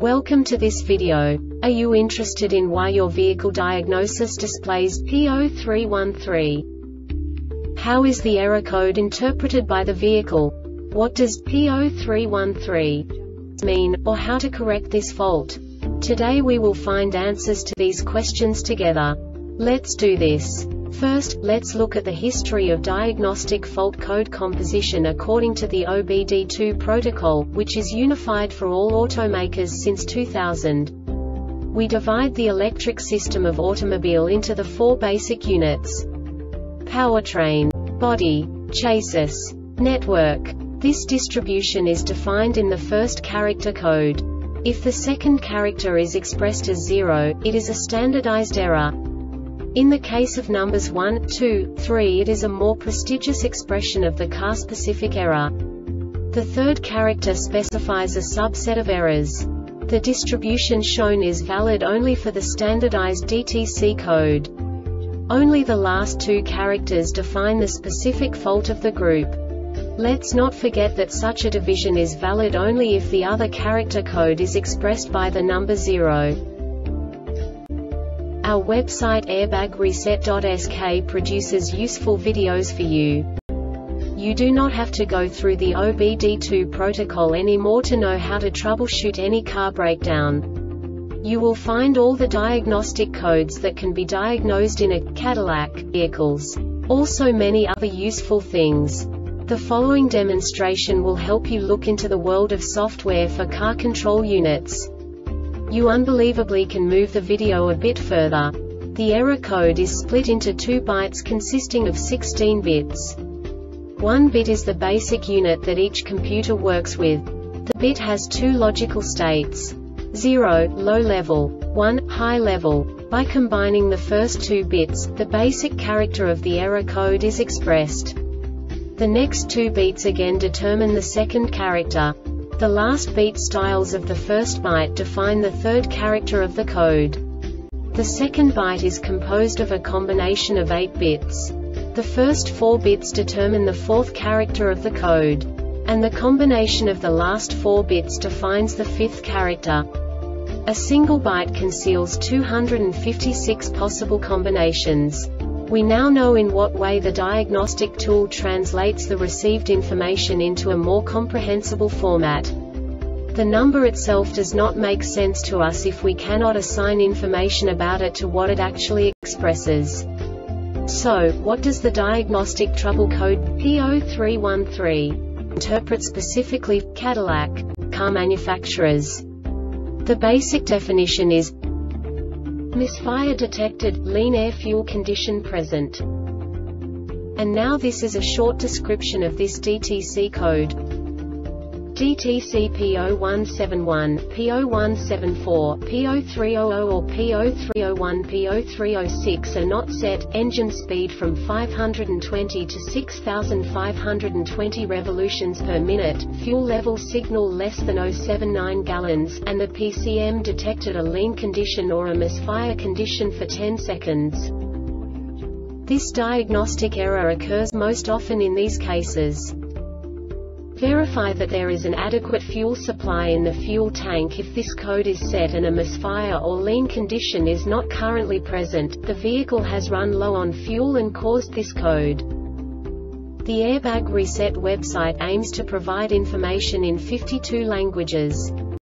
Welcome to this video. Are you interested in why your vehicle diagnosis displays P0313? How is the error code interpreted by the vehicle? What does P0313 mean, or how to correct this fault? Today we will find answers to these questions together. Let's do this. First, let's look at the history of diagnostic fault code composition according to the OBD2 protocol, which is unified for all automakers since 2000. We divide the electric system of automobile into the four basic units: powertrain, body, chassis, network. This distribution is defined in the first character code. If the second character is expressed as 0, it is a standardized error. In the case of numbers 1, 2, 3, it is a more prestigious expression of the car-specific error. The third character specifies a subset of errors. The distribution shown is valid only for the standardized DTC code. Only the last two characters define the specific fault of the group. Let's not forget that such a division is valid only if the other character code is expressed by the number 0. Our website airbagreset.sk produces useful videos for you. You do not have to go through the OBD2 protocol anymore to know how to troubleshoot any car breakdown. You will find all the diagnostic codes that can be diagnosed in a Cadillac vehicles. Also many other useful things. The following demonstration will help you look into the world of software for car control units. You unbelievably can move the video a bit further. The error code is split into 2 bytes consisting of 16 bits. 1 bit is the basic unit that each computer works with. The bit has 2 logical states: 0, low level, 1, high level. By combining the first 2 bits, the basic character of the error code is expressed. The next 2 beats again determine the second character. The last beat styles of the first byte define the third character of the code. The second byte is composed of a combination of 8 bits. The first 4 bits determine the fourth character of the code. And the combination of the last 4 bits defines the fifth character. A single byte conceals 256 possible combinations. We now know in what way the diagnostic tool translates the received information into a more comprehensible format. The number itself does not make sense to us if we cannot assign information about it to what it actually expresses. So, what does the diagnostic trouble code P0313 interpret specifically for Cadillac car manufacturers? The basic definition is: misfire detected, lean air fuel condition present. And now this is a short description of this DTC code. DTC P0171, P0174, P0300 or P0301, P0306 are not set. Engine speed from 520 to 6,520 revolutions per minute, fuel level signal less than 0.79 gallons, and the PCM detected a lean condition or a misfire condition for 10 seconds. This diagnostic error occurs most often in these cases. Verify that there is an adequate fuel supply in the fuel tank. If this code is set and a misfire or lean condition is not currently present, the vehicle has run low on fuel and caused this code. The Airbag Reset website aims to provide information in 52 languages.